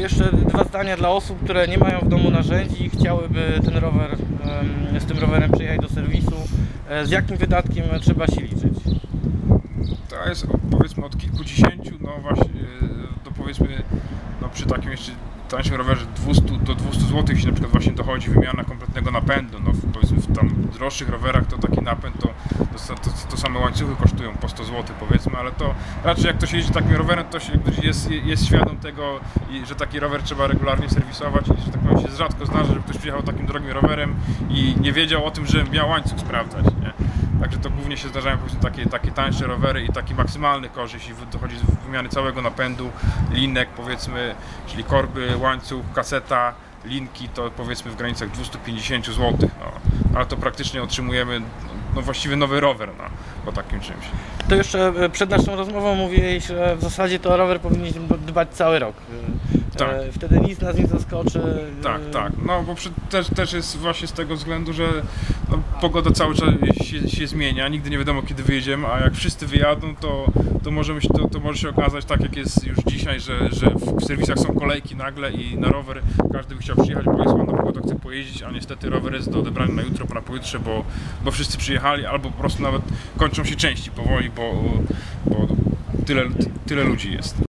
jeszcze dwa zdania dla osób, które nie mają w domu narzędzi i chciałyby ten rower, z tym rowerem przyjechać do serwisu. Z jakim wydatkiem trzeba się liczyć? To jest powiedzmy od kilkudziesięciu, no właśnie, do powiedzmy, no przy takim jeszcze tańszym rowerze 200 zł, jeśli na przykład właśnie dochodzi wymiana kompletnego napędu. No powiedzmy w tam droższych rowerach to taki napęd to same łańcuchy kosztują po 100 zł powiedzmy, ale to raczej jak ktoś jeździ takim rowerem, to się jest świadom tego, że taki rower trzeba regularnie serwisować i że tak powiem się rzadko zdarza, żeby ktoś przyjechał takim drogim rowerem i nie wiedział o tym, że miał łańcuch sprawdzać, nie? Także to głównie się zdarzają takie tańsze rowery i taki maksymalny koszt, jeśli dochodzi z wymiany całego napędu, linek powiedzmy, czyli korby, łańcuch, kaseta, linki, to powiedzmy w granicach 250 zł, no. Ale to praktycznie otrzymujemy no właściwie nowy rower po takim czymś. To jeszcze przed naszą rozmową mówiłeś, że w zasadzie to rower powinniśmy dbać cały rok. Tak. Wtedy nic nas nie zaskoczy. Tak, no bo też jest właśnie z tego względu, że no, pogoda cały czas się zmienia, nigdy nie wiadomo kiedy wyjedziemy, a jak wszyscy wyjadą, to może się okazać tak jak jest już dzisiaj, że w serwisach są kolejki nagle i na rower każdy by chciał przyjechać, bo jest ładna pogoda, chce pojeździć, a niestety rower jest do odebrania na jutro, na pojutrze, bo wszyscy przyjechali, albo po prostu nawet kończą się części powoli, bo tyle ludzi jest.